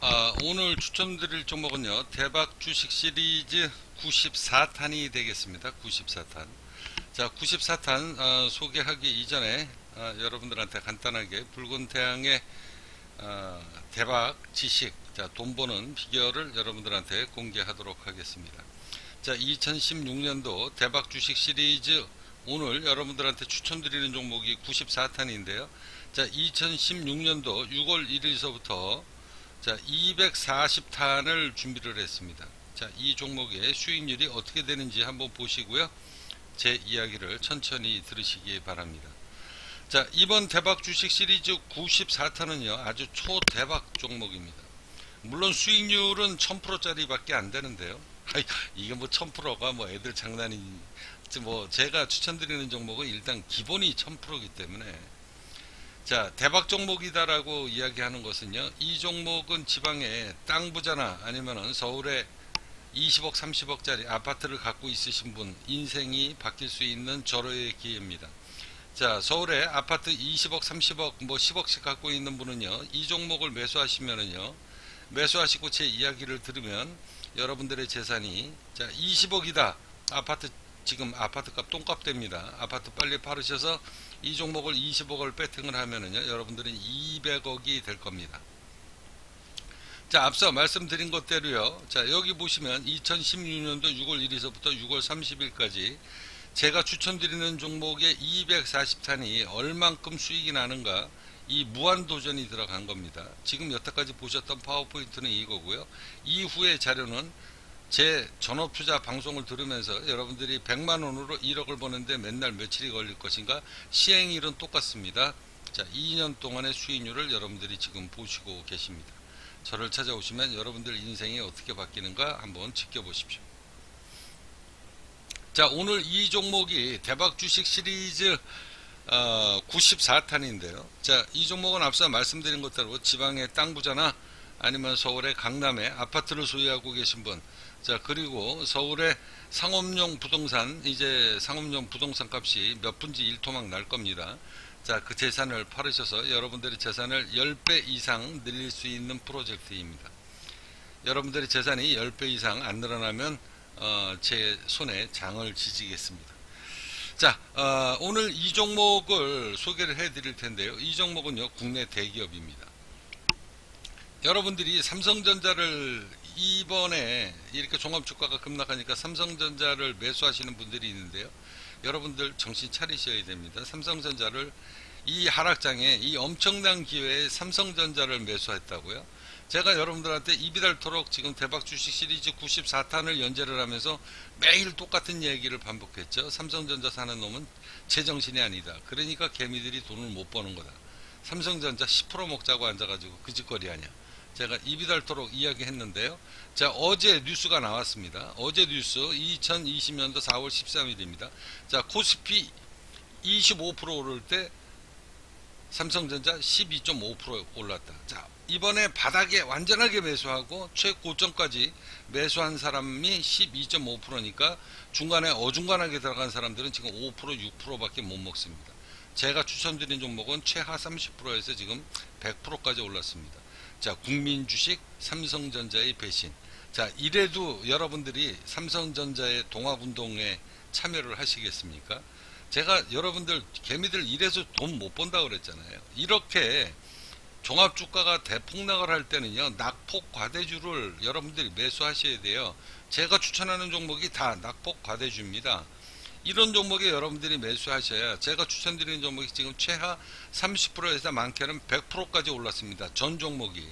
오늘 추천드릴 종목은요, 대박 주식 시리즈 94탄이 되겠습니다. 94탄. 자, 94탄 소개하기 이전에 여러분들한테 간단하게 붉은 태양의 대박 지식, 자, 돈 버는 비결을 여러분들한테 공개하도록 하겠습니다. 자, 2016년도 대박 주식 시리즈 오늘 여러분들한테 추천드리는 종목이 94탄인데요. 자, 2016년도 6월 1일서부터 자, 240탄을 준비를 했습니다. 자, 이 종목의 수익률이 어떻게 되는지 한번 보시고요. 제 이야기를 천천히 들으시기 바랍니다. 자, 이번 대박 주식 시리즈 94탄은요, 아주 초대박 종목입니다. 물론 수익률은 1000%짜리 밖에 안 되는데요. 이게 뭐 1000%가 뭐 애들 장난이, 뭐 제가 추천드리는 종목은 일단 기본이 1000%이기 때문에, 자, 대박 종목이다라고 이야기하는 것은요, 이 종목은 지방에 땅 부자나 아니면은 서울에 20억 30억짜리 아파트를 갖고 있으신 분 인생이 바뀔 수 있는 절호의 기회입니다. 자, 서울에 아파트 20억 30억 뭐 10억씩 갖고 있는 분은요, 이 종목을 매수하시면은요, 매수하시고 제 이야기를 들으면 여러분들의 재산이, 자, 20억이다, 아파트 지금 아파트값 똥값 됩니다. 아파트 빨리 팔으셔서 이 종목을 20억을 배팅을 하면은요, 여러분들은 200억이 될 겁니다. 자, 앞서 말씀드린 것대로요. 자, 여기 보시면 2016년도 6월 1일서부터 6월 30일까지 제가 추천드리는 종목의 240탄이 얼만큼 수익이 나는가, 이 무한도전이 들어간 겁니다. 지금 여태까지 보셨던 파워포인트는 이거고요. 이후의 자료는 제 전업투자 방송을 들으면서 여러분들이 100만원으로 1억을 버는데 맨날 며칠이 걸릴 것인가, 시행일은 똑같습니다. 자, 2년 동안의 수익률을 여러분들이 지금 보시고 계십니다. 저를 찾아오시면 여러분들 인생이 어떻게 바뀌는가 한번 지켜보십시오. 자, 오늘 이 종목이 대박 주식 시리즈 94탄인데요. 자, 이 종목은 앞서 말씀드린 것대로 지방의 땅 부자나 아니면 서울의 강남에 아파트를 소유하고 계신 분, 자, 그리고 서울의 상업용 부동산, 이제 상업용 부동산 값이 몇 분지 1토막 날 겁니다. 자, 그 재산을 팔으셔서 여러분들의 재산을 10배 이상 늘릴 수 있는 프로젝트입니다. 여러분들의 재산이 10배 이상 안 늘어나면 제 손에 장을 지지겠습니다. 자, 오늘 이 종목을 소개를 해 드릴 텐데요. 이 종목은요, 국내 대기업입니다. 여러분들이 삼성전자를 이번에 이렇게 종합주가가 급락하니까 삼성전자를 매수하시는 분들이 있는데요. 여러분들 정신 차리셔야 됩니다. 삼성전자를 이 하락장에, 이 엄청난 기회에 삼성전자를 매수했다고요. 제가 여러분들한테 입이 닳도록 지금 대박 주식 시리즈 94탄을 연재를 하면서 매일 똑같은 얘기를 반복했죠. 삼성전자 사는 놈은 제정신이 아니다. 그러니까 개미들이 돈을 못 버는 거다. 삼성전자 10% 먹자고 앉아가지고 그 짓거리 아니야. 제가 입이 닳도록 이야기했는데요. 자, 어제 뉴스가 나왔습니다. 어제 뉴스 2020년도 4월 13일입니다. 자, 코스피 25% 오를 때 삼성전자 12.5% 올랐다. 자, 이번에 바닥에 완전하게 매수하고 최고점까지 매수한 사람이 12.5%니까 중간에 어중간하게 들어간 사람들은 지금 5% 6%밖에 못 먹습니다. 제가 추천드린 종목은 최하 30%에서 지금 100%까지 올랐습니다. 자, 국민주식 삼성전자의 배신. 자, 이래도 여러분들이 삼성전자의 동학운동에 참여를 하시겠습니까? 제가 여러분들 개미들 이래서 돈 못 번다고 그랬잖아요. 이렇게 종합주가가 대폭락을 할 때는요, 낙폭 과대주를 여러분들이 매수하셔야 돼요. 제가 추천하는 종목이 다 낙폭 과대주입니다. 이런 종목에 여러분들이 매수하셔야, 제가 추천드리는 종목이 지금 최하 30%에서 많게는 100%까지 올랐습니다. 전 종목이.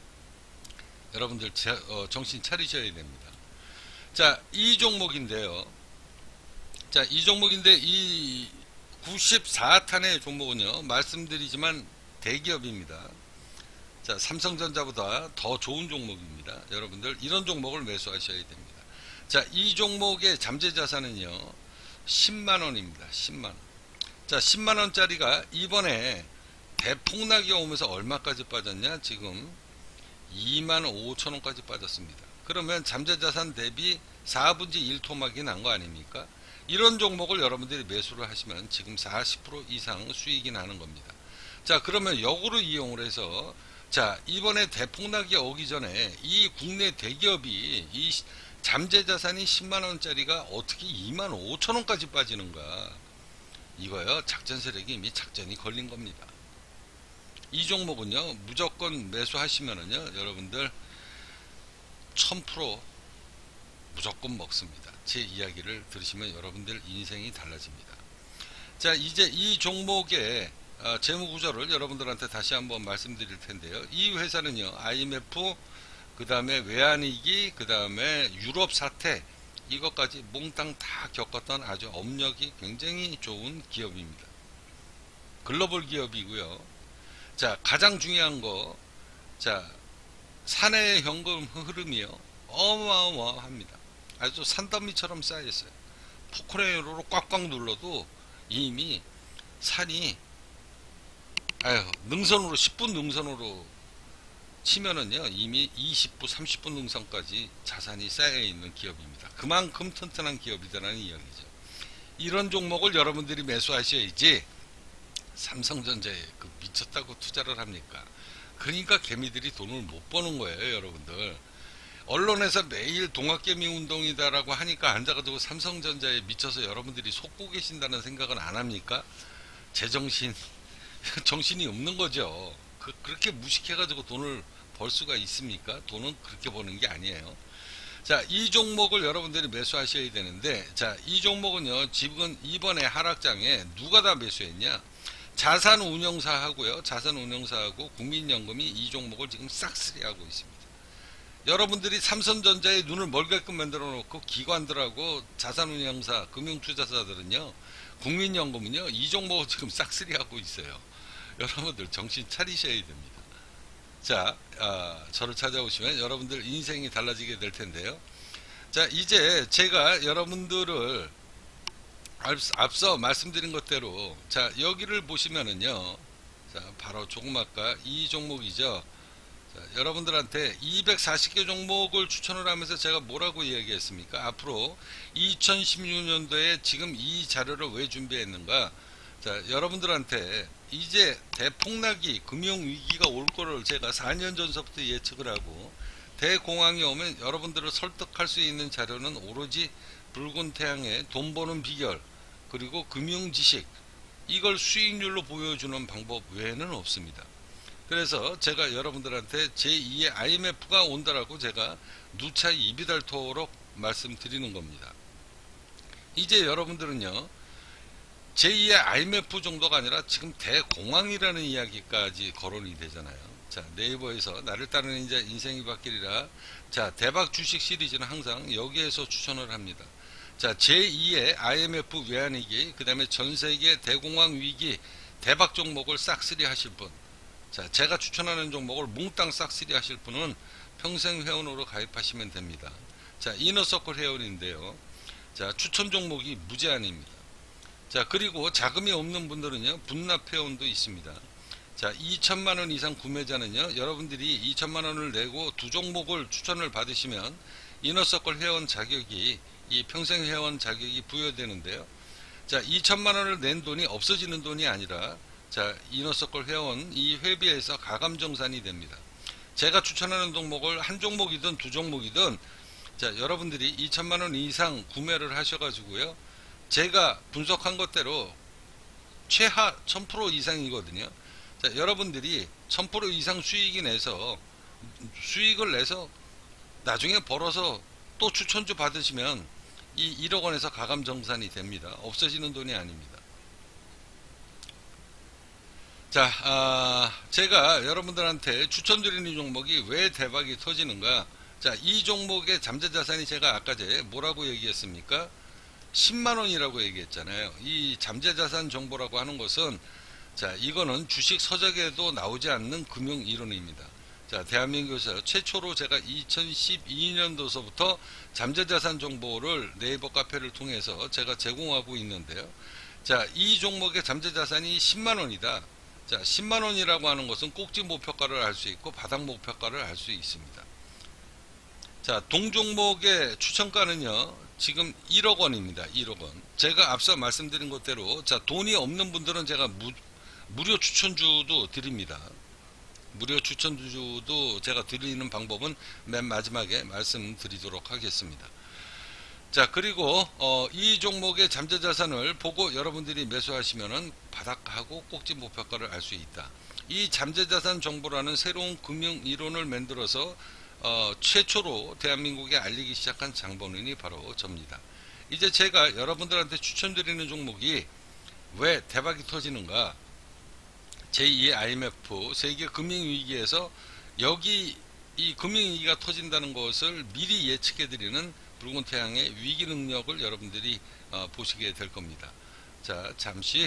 여러분들 정신 차리셔야 됩니다. 자, 이 종목인데요. 자, 이 종목인데 이 94탄의 종목은요, 말씀드리지만 대기업입니다. 자, 삼성전자보다 더 좋은 종목입니다. 여러분들 이런 종목을 매수하셔야 됩니다. 자, 이 종목의 잠재자산은요, 10만원입니다. 10만원. 자, 10만원짜리가 이번에 대폭락이 오면서 얼마까지 빠졌냐? 지금 2만 5천원까지 빠졌습니다. 그러면 잠재자산 대비 4분지 1토막이 난 거 아닙니까? 이런 종목을 여러분들이 매수를 하시면 지금 40% 이상 수익이 나는 겁니다. 자, 그러면 역으로 이용을 해서 자, 이번에 대폭락이 오기 전에 이 국내 대기업이 이 잠재 자산이 10만원짜리가 어떻게 2만 5천원까지 빠지는가. 이거요, 작전 세력이 이미 작전이 걸린 겁니다. 이 종목은요, 무조건 매수하시면은요, 여러분들 1000% 무조건 먹습니다. 제 이야기를 들으시면 여러분들 인생이 달라집니다. 자, 이제 이 종목의 재무 구조를 여러분들한테 다시 한번 말씀드릴 텐데요. 이 회사는요, IMF, 그 다음에 외환위기, 그 다음에 유럽 사태, 이것까지 몽땅 다 겪었던 아주 업력이 굉장히 좋은 기업입니다. 글로벌 기업이고요. 자, 가장 중요한 거, 자, 사내 현금 흐름이요, 어마어마합니다. 아주 산더미처럼 쌓여있어요. 포크레인으로 꽉꽉 눌러도 이미 산이, 능선으로 10분 능선으로 치면은요, 이미 20분 30분 능선까지 자산이 쌓여있는 기업입니다. 그만큼 튼튼한 기업이다라는 이야기죠. 이런 종목을 여러분들이 매수하셔야지 삼성전자에 그 미쳤다고 투자를 합니까? 그러니까 개미들이 돈을 못 버는 거예요, 여러분들. 언론에서 매일 동학개미 운동이다라고 하니까 앉아가지고 삼성전자에 미쳐서 여러분들이 속고 계신다는 생각은 안 합니까? 제정신, 정신이 없는 거죠. 그렇게 무식해가지고 돈을 벌 수가 있습니까? 돈은 그렇게 버는 게 아니에요. 자, 이 종목을 여러분들이 매수하셔야 되는데, 자, 이 종목은요, 지금 이번에 하락장에 누가 다 매수했냐? 자산운용사 하고요, 자산운용사하고 국민연금이 이 종목을 지금 싹쓸이 하고 있습니다. 여러분들이 삼성전자에 눈을 멀게끔 만들어 놓고 기관들하고 자산운용사, 금융투자사들은요, 국민연금은요, 이 종목을 지금 싹쓸이 하고 있어요. 여러분들 정신 차리셔야 됩니다. 자, 저를 찾아오시면 여러분들 인생이 달라지게 될 텐데요. 자, 이제 제가 여러분들을 앞서 말씀드린 것대로, 자, 여기를 보시면은요, 자, 바로 조그마까 이 종목이죠. 자, 여러분들한테 240개 종목을 추천을 하면서 제가 뭐라고 이야기했습니까? 앞으로 2016년도에 지금 이 자료를 왜 준비했는가? 자, 여러분들한테 이제 대폭락이, 금융위기가 올 거를 제가 4년 전서부터 예측을 하고, 대공황이 오면 여러분들을 설득할 수 있는 자료는 오로지 붉은 태양의 돈 버는 비결, 그리고 금융지식, 이걸 수익률로 보여주는 방법 외에는 없습니다. 그래서 제가 여러분들한테 제2의 IMF가 온다라고 제가 누차 입이 닳도록 말씀드리는 겁니다. 이제 여러분들은요, 제2의 IMF 정도가 아니라 지금 대공황이라는 이야기까지 거론이 되잖아요. 자, 네이버에서 나를 따르는 이제 인생이 바뀌리라, 자, 대박 주식 시리즈는 항상 여기에서 추천을 합니다. 자, 제2의 IMF 외환위기, 그 다음에 전세계 대공황 위기 대박 종목을 싹쓸이 하실 분, 자, 제가 추천하는 종목을 몽땅 싹쓸이 하실 분은 평생 회원으로 가입하시면 됩니다. 자, 이너서클 회원인데요. 자, 추천 종목이 무제한입니다. 자, 그리고 자금이 없는 분들은요, 분납 회원도 있습니다. 자, 2천만원 이상 구매자는요, 여러분들이 2천만원을 내고 두 종목을 추천을 받으시면 이너서클 회원 자격이, 이 평생 회원 자격이 부여되는데요. 자, 2천만원을 낸 돈이 없어지는 돈이 아니라, 자, 이너서클 회원 이 회비에서 가감정산이 됩니다. 제가 추천하는 종목을 한 종목이든 두 종목이든, 자, 여러분들이 2천만원 이상 구매를 하셔가지고요, 제가 분석한 것대로 최하 1000% 이상이거든요. 자, 여러분들이 1000% 이상 수익을 내서 나중에 벌어서 또 추천주 받으시면 이 1억 원에서 가감정산이 됩니다. 없어지는 돈이 아닙니다. 자, 제가 여러분들한테 추천드리는 종목이 왜 대박이 터지는가? 자, 이 종목의 잠재자산이 제가 아까 전에 뭐라고 얘기했습니까? 10만원이라고 얘기했잖아요. 이 잠재자산 정보라고 하는 것은, 자, 이거는 주식 서적에도 나오지 않는 금융 이론입니다. 자, 대한민국에서 최초로 제가 2012년도서부터 잠재자산 정보를 네이버 카페를 통해서 제가 제공하고 있는데요. 자, 이 종목의 잠재자산이 10만원이다. 자, 10만원이라고 하는 것은 꼭지 목표가를 알 수 있고 바닥 목표가를 알 수 있습니다. 자, 동종목의 추천가는요, 지금 1억 원입니다. 1억 원. 제가 앞서 말씀드린 것대로, 자, 돈이 없는 분들은 제가 무료 추천주도 드립니다. 무료 추천주도 제가 드리는 방법은 맨 마지막에 말씀드리도록 하겠습니다. 자, 그리고 이 종목의 잠재자산을 보고 여러분들이 매수하시면은 바닥하고 꼭지 목표가를 알 수 있다. 이 잠재자산 정보라는 새로운 금융 이론을 만들어서 최초로 대한민국에 알리기 시작한 장본인이 바로 접니다. 이제 제가 여러분들한테 추천드리는 종목이 왜 대박이 터지는가? 제2의 IMF 세계 금융위기에서 여기 이 금융위기가 터진다는 것을 미리 예측해드리는 붉은 태양의 위기 능력을 여러분들이 보시게 될 겁니다. 자, 잠시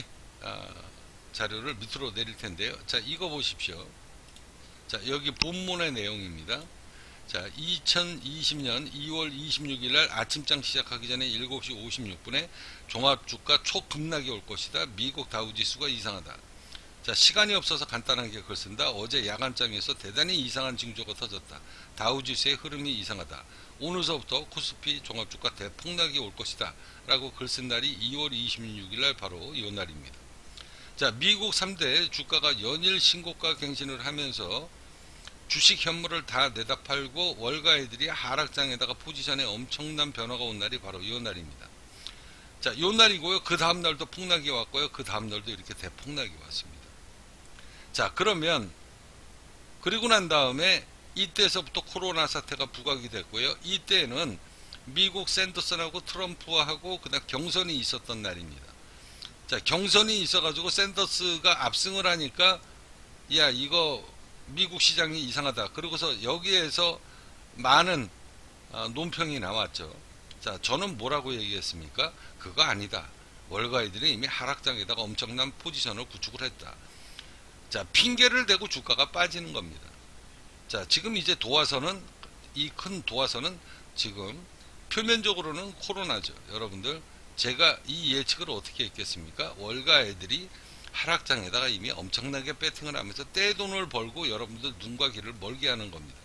자료를 밑으로 내릴 텐데요. 자, 이거 보십시오. 자, 여기 본문의 내용입니다. 자, 2020년 2월 26일 날 아침장 시작하기 전에 7시 56분에 종합주가 초급락이 올 것이다. 미국 다우지수가 이상하다. 자, 시간이 없어서 간단하게 글 쓴다. 어제 야간장에서 대단히 이상한 징조가 터졌다. 다우지수의 흐름이 이상하다. 오늘서부터 코스피 종합주가 대폭락이 올 것이다. 라고 글 쓴 날이 2월 26일 날 바로 이 날입니다. 자, 미국 3대 주가가 연일 신고가 갱신을 하면서 주식 현물을 다 내다 팔고 월가애들이 하락장에다가 포지션에 엄청난 변화가 온 날이 바로 이 날입니다. 자, 이 날이고요. 그 다음 날도 폭락이 왔고요. 그 다음 날도 이렇게 대폭락이 왔습니다. 자, 그러면 그리고 난 다음에 이때서부터 코로나 사태가 부각이 됐고요. 이때는 미국 샌더슨하고 트럼프하고 그다음 경선이 있었던 날입니다. 자, 경선이 있어가지고 샌더스가 압승을 하니까 야, 이거 미국 시장이 이상하다. 그러고서 여기에서 많은 논평이 나왔죠. 자, 저는 뭐라고 얘기했습니까? 그거 아니다. 월가애들이 이미 하락장에다가 엄청난 포지션을 구축을 했다. 자, 핑계를 대고 주가가 빠지는 겁니다. 자, 지금 이제 도화선은 이 큰 도화선은 지금 표면적으로는 코로나죠. 여러분들, 제가 이 예측을 어떻게 했겠습니까? 월가애들이 하락장에다가 이미 엄청나게 배팅을 하면서 떼돈을 벌고 여러분들 눈과 귀를 멀게 하는 겁니다.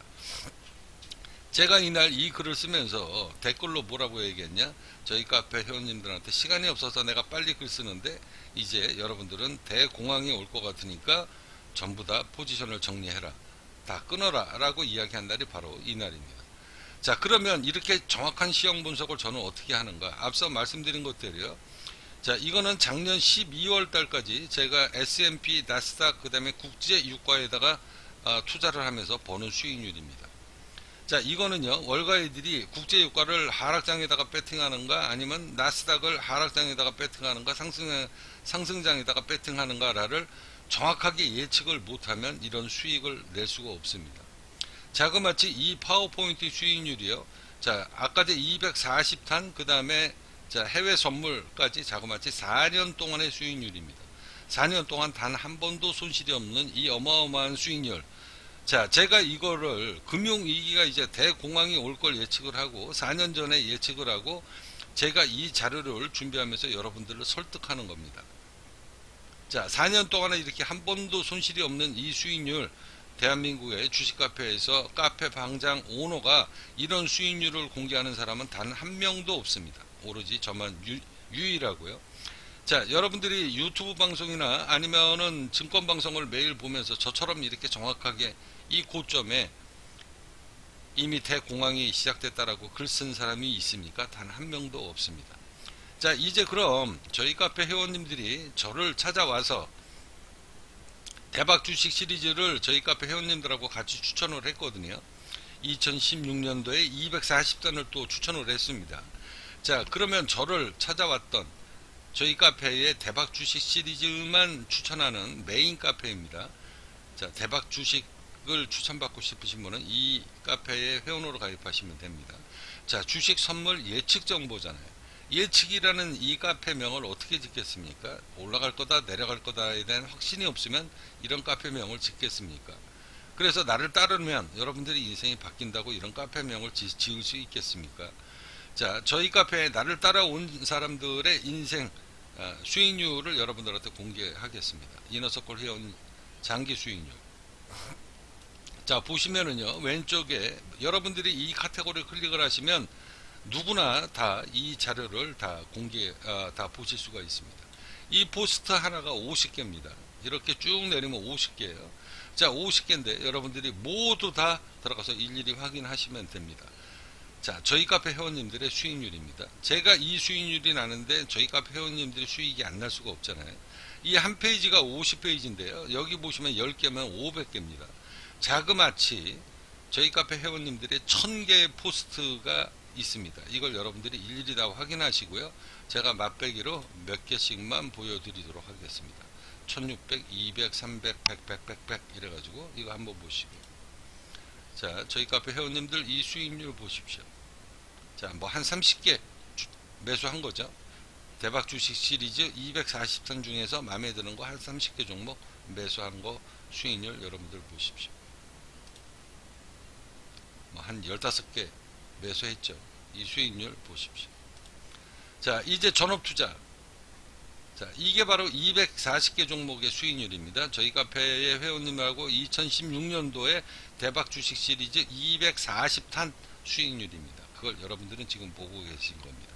제가 이날 이 글을 쓰면서 댓글로 뭐라고 얘기했냐? 저희 카페 회원님들한테 시간이 없어서 내가 빨리 글 쓰는데 이제 여러분들은 대공황이 올 것 같으니까 전부 다 포지션을 정리해라. 다 끊어라. 라고 이야기한 날이 바로 이 날입니다. 자, 그러면 이렇게 정확한 시형 분석을 저는 어떻게 하는가? 앞서 말씀드린 것대로요. 자, 이거는 작년 12월 달까지 제가 S&P, 나스닥, 그 다음에 국제 유가에다가 투자를 하면서 버는 수익률입니다. 자, 이거는요, 월가애들이 국제 유가를 하락장에다가 배팅하는가, 아니면 나스닥을 하락장에다가 배팅하는가, 상승장에다가 배팅하는가를 정확하게 예측을 못하면 이런 수익을 낼 수가 없습니다. 자그마치 이 파워포인트 수익률이요. 자, 아까 제 240탄, 그 다음에 자, 해외 선물까지 자그마치 4년 동안의 수익률입니다. 4년 동안 단 한 번도 손실이 없는 이 어마어마한 수익률. 자, 제가 이거를 금융위기가 이제 대공황이 올 걸 예측을 하고 4년 전에 예측을 하고 제가 이 자료를 준비하면서 여러분들을 설득하는 겁니다. 자, 4년 동안에 이렇게 한 번도 손실이 없는 이 수익률, 대한민국의 주식 카페에서 카페 방장 오너가 이런 수익률을 공개하는 사람은 단 한 명도 없습니다. 오로지 저만 유일하고요. 자, 여러분들이 유튜브 방송이나 아니면은 증권 방송을 매일 보면서 저처럼 이렇게 정확하게 이 고점에 이미 대공황이 시작됐다라고 글 쓴 사람이 있습니까? 단 한 명도 없습니다. 자, 이제 그럼 저희 카페 회원님들이 저를 찾아와서 대박 주식 시리즈를 저희 카페 회원님들하고 같이 추천을 했거든요. 2016년도에 240단을 또 추천을 했습니다. 자, 그러면 저를 찾아왔던 저희 카페의 대박 주식 시리즈만 추천하는 메인 카페입니다. 자, 대박 주식을 추천받고 싶으신 분은 이 카페에 회원으로 가입하시면 됩니다. 자, 주식 선물 예측 정보잖아요. 예측이라는 이 카페명을 어떻게 짓겠습니까? 올라갈 거다 내려갈 거다에 대한 확신이 없으면 이런 카페명을 짓겠습니까? 그래서 나를 따르면 여러분들이 인생이 바뀐다고 이런 카페명을 지을 수 있겠습니까? 자, 저희 카페에 나를 따라온 사람들의 인생 수익률을 여러분들한테 공개하겠습니다. 이너서클 회원 장기 수익률. 자, 보시면은요, 왼쪽에 여러분들이 이 카테고리를 클릭을 하시면 누구나 다 이 자료를 다 다 보실 수가 있습니다. 이 포스터 하나가 50개입니다. 이렇게 쭉 내리면 50개예요. 자, 50개인데 여러분들이 모두 다 들어가서 일일이 확인하시면 됩니다. 자, 저희 카페 회원님들의 수익률입니다. 제가 이 수익률이 나는데 저희 카페 회원님들이 수익이 안 날 수가 없잖아요. 이 한 페이지가 50페이지인데요. 여기 보시면 10개면 500개입니다. 자그마치 저희 카페 회원님들의 1000개의 포스트가 있습니다. 이걸 여러분들이 일일이 다 확인하시고요. 제가 맛배기로 몇 개씩만 보여드리도록 하겠습니다. 1600, 200, 300, 100, 100, 100, 100 이래가지고 이거 한번 보시고요. 자, 저희 카페 회원님들 이 수익률 보십시오. 자, 뭐 한 30개 매수한 거죠. 대박 주식 시리즈 240선 중에서 마음에 드는 거 한 30개 종목 매수한 거 수익률 여러분들 보십시오. 뭐 한 15개 매수했죠. 이 수익률 보십시오. 자, 이제 전업투자. 자, 이게 바로 240개 종목의 수익률입니다. 저희 카페의 회원님하고 2016년도에 대박 주식 시리즈 240탄 수익률입니다. 그걸 여러분들은 지금 보고 계신 겁니다.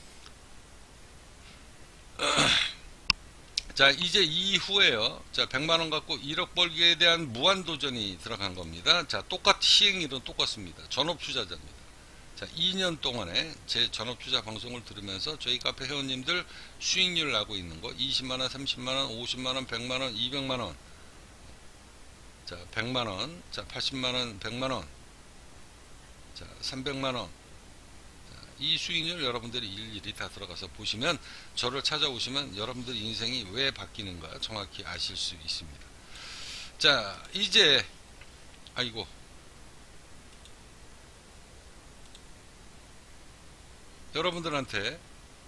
자, 이제 이후에요. 자, 100만원 갖고 1억 벌기에 대한 무한도전이 들어간 겁니다. 자, 시행일은 똑같습니다. 전업투자자입니다. 자, 2년 동안에 제 전업투자 방송을 들으면서 저희 카페 회원님들 수익률 나고 있는 거 20만원, 30만원, 50만원, 100만원, 200만원, 자, 100만원, 자, 80만원, 100만원, 자, 300만원. 이 수익률 여러분들이 일일이 다 들어가서 보시면, 저를 찾아오시면 여러분들 인생이 왜 바뀌는가 정확히 아실 수 있습니다. 자, 이제 아이고, 여러분들한테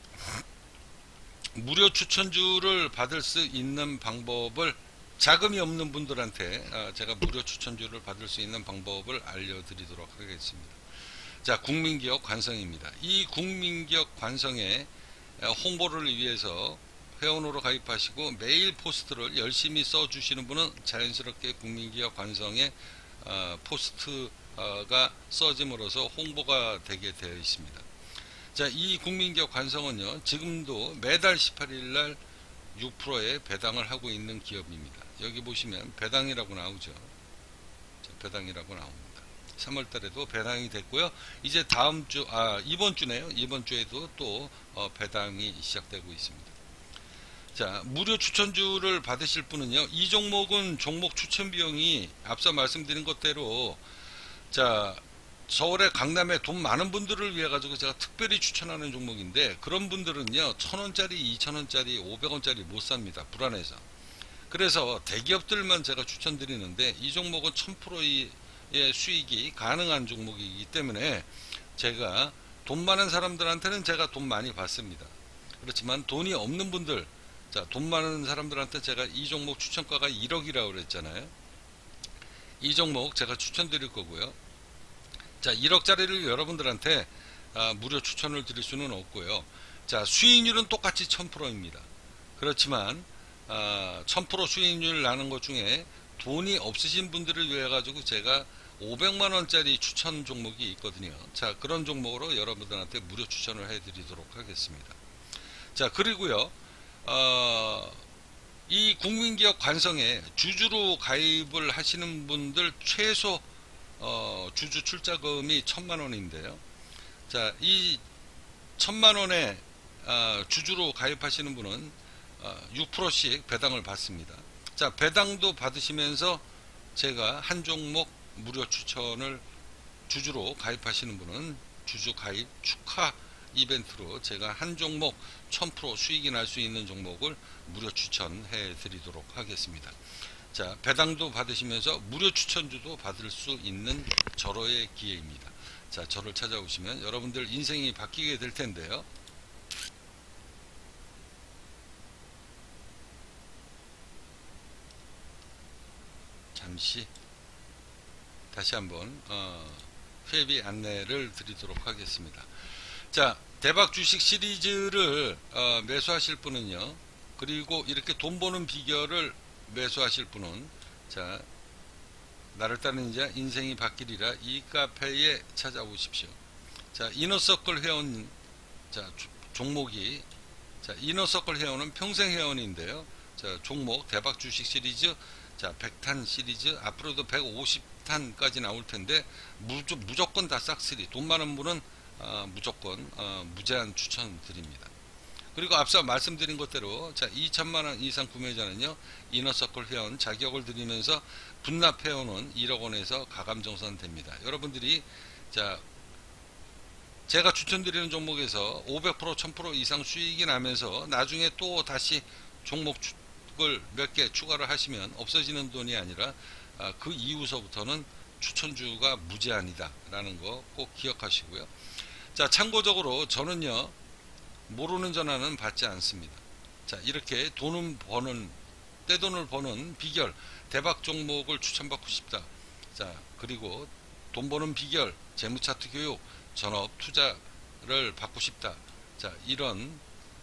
무료 추천주를 받을 수 있는 방법을, 자금이 없는 분들한테 제가 무료 추천주를 받을 수 있는 방법을 알려드리도록 하겠습니다. 자, 국민기업 관성입니다. 이 국민기업 관성에 홍보를 위해서 회원으로 가입하시고 메일 포스트를 열심히 써주시는 분은 자연스럽게 국민기업 관성에 포스트가 써짐으로써 홍보가 되게 되어 있습니다. 자, 이 국민기업 관성은요, 지금도 매달 18일날 6%의 배당을 하고 있는 기업입니다. 여기 보시면 배당이라고 나오죠. 자, 배당이라고 나옵니다. 3월달에도 배당이 됐고요. 이제 이번 주네요. 이번 주에도 또 배당이 시작되고 있습니다. 자, 무료 추천주를 받으실 분은요, 이 종목은 종목 추천 비용이 앞서 말씀드린 것대로, 자, 서울에 강남에 돈 많은 분들을 위해 가지고 제가 특별히 추천하는 종목인데, 그런 분들은요 1000원짜리 2000원짜리 500원짜리 못 삽니다. 불안해서. 그래서 대기업들만 제가 추천드리는데, 이 종목은 1000%의 수익이 가능한 종목이기 때문에 제가 돈 많은 사람들한테는 제가 돈 많이 받습니다. 그렇지만 돈이 없는 분들, 자, 돈 많은 사람들한테 제가 이 종목 추천가가 1억이라고 그랬잖아요. 이 종목 제가 추천드릴 거고요. 자, 1억짜리를 여러분들한테 무료 추천을 드릴 수는 없고요. 자, 수익률은 똑같이 1000%입니다. 그렇지만 1000% 수익률 나는 것 중에 돈이 없으신 분들을 위해 가지고 제가 500만원짜리 추천 종목이 있거든요. 자, 그런 종목으로 여러분들한테 무료 추천을 해 드리도록 하겠습니다. 자, 그리고요, 이 국민기업 관성에 주주로 가입을 하시는 분들 최소 주주 출자금이 1000만원인데요. 자, 이 1000만원에 주주로 가입하시는 분은 6%씩 배당을 받습니다. 자, 배당도 받으시면서 제가 한 종목 무료 추천을, 주주로 가입하시는 분은 주주 가입 축하 이벤트로 제가 한 종목 1000% 수익이 날 수 있는 종목을 무료 추천해 드리도록 하겠습니다. 자, 배당도 받으시면서 무료 추천주도 받을 수 있는 절호의 기회입니다. 자, 저를 찾아오시면 여러분들 인생이 바뀌게 될 텐데요. 잠시 다시 한번 회비 안내를 드리도록 하겠습니다. 자, 대박 주식 시리즈를 매수하실 분은요, 그리고 이렇게 돈 버는 비결을 매수하실 분은, 자, 나를 따르는 자 인생이 바뀌리라 이 카페에 찾아오십시오. 자, 이너서클 회원, 자, 종목이, 자, 이너서클 회원은 평생 회원인데요. 자, 종목 대박 주식 시리즈 자, 100탄 시리즈 앞으로도 150탄까지 나올 텐데 무조건 다 싹쓸이. 돈 많은 분은 무조건 무제한 추천드립니다. 그리고 앞서 말씀드린 것대로 자, 2천만원 이상 구매자는요 이너서클 회원 자격을 드리면서 분납 회원은 1억원에서 가감정산 됩니다. 여러분들이 자, 제가 추천드리는 종목에서 500% 1000% 이상 수익이 나면서 나중에 또 다시 종목을 몇 개 추가를 하시면 없어지는 돈이 아니라 그 이후서부터는 추천주가 무제한이다 라는 거 꼭 기억하시고요. 자, 참고적으로 저는요 모르는 전화는 받지 않습니다. 자, 이렇게 떼돈을 버는 비결, 대박 종목을 추천받고 싶다. 자, 그리고 돈 버는 비결, 재무차트 교육, 전업 투자를 받고 싶다. 자, 이런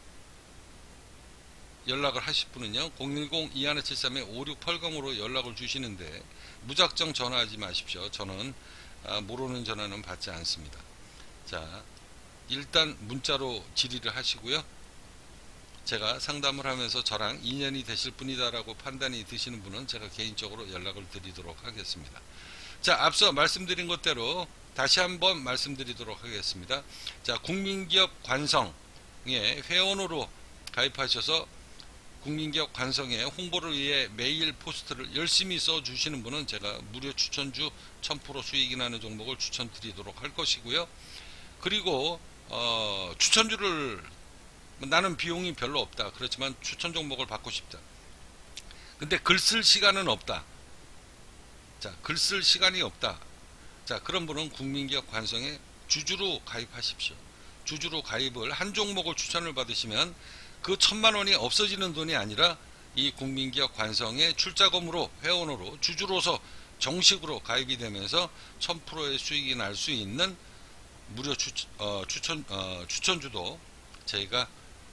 연락을 하실 분은요 010-2173-5680으로 연락을 주시는데 무작정 전화하지 마십시오. 저는 모르는 전화는 받지 않습니다. 자, 일단 문자로 질의를 하시고요. 제가 상담을 하면서 저랑 인연이 되실 분이다라고 판단이 드시는 분은 제가 개인적으로 연락을 드리도록 하겠습니다. 자, 앞서 말씀드린 것대로 다시 한번 말씀드리도록 하겠습니다. 자, 국민기업 관성에 회원으로 가입하셔서 국민기업 관성에 홍보를 위해 매일 포스트를 열심히 써주시는 분은 제가 무료 추천주 1000% 수익이 나는 종목을 추천드리도록 할 것이고요. 그리고 추천주를 나는 비용이 별로 없다. 그렇지만 추천 종목을 받고 싶다. 근데 글 쓸 시간은 없다. 자, 글 쓸 시간이 없다. 자, 그런 분은 국민기업 관성에 주주로 가입하십시오. 주주로 가입을 한 종목을 추천을 받으시면 그 1000만원이 없어지는 돈이 아니라 이 국민기업 관성의 출자금으로 회원으로 주주로서 정식으로 가입이 되면서 1000%의 수익이 날 수 있는 무료 추천주도 저희가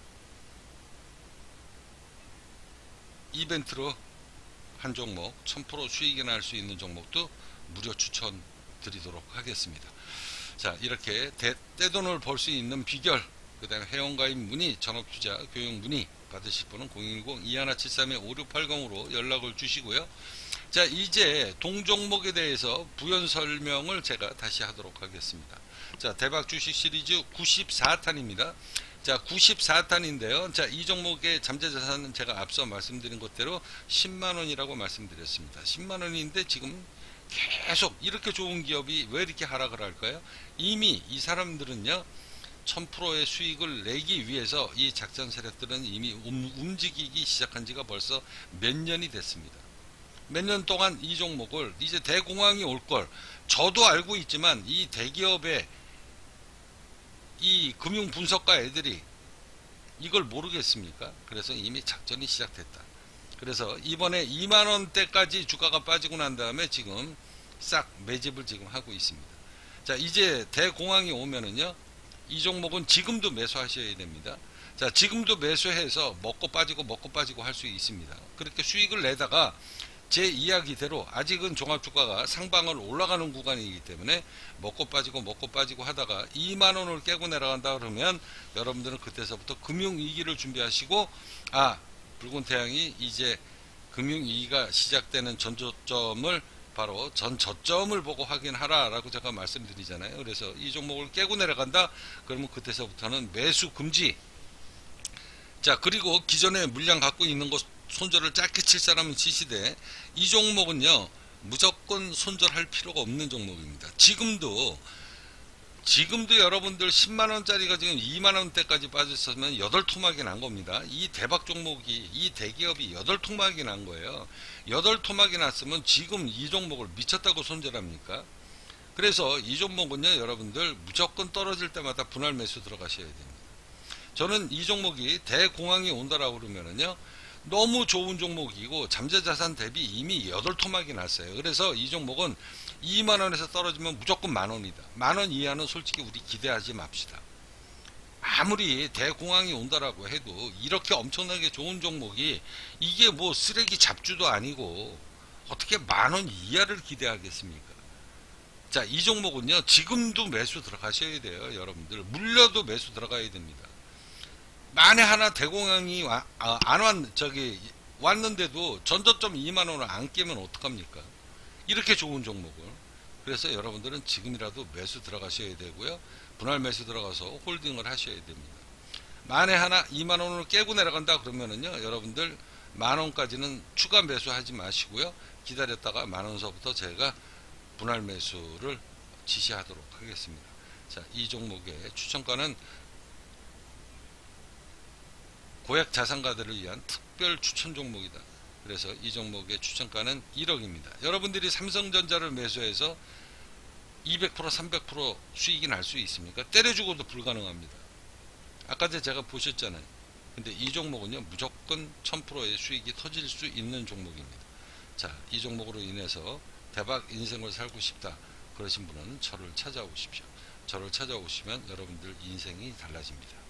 이벤트로 한 종목 1000% 수익이 날 수 있는 종목도 무료 추천 드리도록 하겠습니다. 자, 이렇게 떼돈을 벌 수 있는 비결, 그 다음에 회원가입 문의, 전업투자 교육 문의 받으실 분은 010-2173-5680으로 연락을 주시고요. 자, 이제 동종목에 대해서 부연 설명을 제가 다시 하도록 하겠습니다. 자, 대박 주식 시리즈 94탄입니다. 자, 94탄인데요. 자, 이 종목의 잠재자산은 제가 앞서 말씀드린 것대로 10만원이라고 말씀드렸습니다. 10만원인데 지금 계속 이렇게 좋은 기업이 왜 이렇게 하락을 할까요? 이미 이 사람들은요 1000%의 수익을 내기 위해서 이 작전 세력들은 이미 움직이기 시작한 지가 벌써 몇 년이 됐습니다. 몇 년 동안 이 종목을 이제 대공황이 올 걸 저도 알고 있지만 이 대기업의 이 금융 분석가 애들이 이걸 모르겠습니까? 그래서 이미 작전이 시작됐다. 그래서 이번에 2만원대까지 주가가 빠지고 난 다음에 지금 싹 매집을 지금 하고 있습니다. 자, 이제 대공황이 오면은요 이 종목은 지금도 매수하셔야 됩니다. 자, 지금도 매수해서 먹고 빠지고 할 수 있습니다. 그렇게 수익을 내다가 제 이야기대로 아직은 종합주가가 상방을 올라가는 구간이기 때문에 먹고 빠지고 하다가 2만원을 깨고 내려간다 그러면 여러분들은 그때서부터 금융위기를 준비하시고 붉은 태양이 이제 금융위기가 시작되는 전저점을 바로 전저점을 보고 확인하라 라고 제가 말씀드리잖아요. 그래서 이 종목을 깨고 내려간다 그러면 그때서부터는 매수 금지. 자, 그리고 기존에 물량 갖고 있는 것 손절을 짧게 칠 사람은 치시되 이 종목은요 무조건 손절할 필요가 없는 종목입니다. 지금도 여러분들 10만원짜리가 지금 2만원대까지 빠졌으면 8토막이 난 겁니다. 이 대박 종목이 이 대기업이 8토막이 난 거예요. 8토막이 났으면 지금 이 종목을 미쳤다고 손절합니까? 그래서 이 종목은요 여러분들 무조건 떨어질 때마다 분할 매수 들어가셔야 됩니다. 저는 이 종목이 대공황이 온다라고 그러면은요 너무 좋은 종목이고 잠재자산 대비 이미 8토막이 났어요. 그래서 이 종목은 2만원에서 떨어지면 무조건 만원이다. 만원 이하는 솔직히 우리 기대하지 맙시다. 아무리 대공황이 온다라고 해도 이렇게 엄청나게 좋은 종목이 이게 뭐 쓰레기 잡주도 아니고 어떻게 만원 이하를 기대하겠습니까? 자, 이 종목은요 지금도 매수 들어가셔야 돼요. 여러분들 물려도 매수 들어가야 됩니다. 만에 하나 대공황이 왔는데도 전저점 2만원을 안 깨면 어떡합니까? 이렇게 좋은 종목을. 그래서 여러분들은 지금이라도 매수 들어가셔야 되고요. 분할 매수 들어가서 홀딩을 하셔야 됩니다. 만에 하나 2만원을 깨고 내려간다 그러면은요, 여러분들 만원까지는 추가 매수하지 마시고요. 기다렸다가 만원서부터 제가 분할 매수를 지시하도록 하겠습니다. 자, 이 종목의 추천가는 고액 자산가들을 위한 특별 추천 종목이다. 그래서 이 종목의 추천가는 1억입니다. 여러분들이 삼성전자를 매수해서 200% 300% 수익이 날 수 있습니까? 때려주고도 불가능합니다. 아까 제가 보셨잖아요. 근데 이 종목은요, 무조건 1000%의 수익이 터질 수 있는 종목입니다. 자, 이 종목으로 인해서 대박 인생을 살고 싶다 그러신 분은 저를 찾아오십시오. 저를 찾아오시면 여러분들 인생이 달라집니다.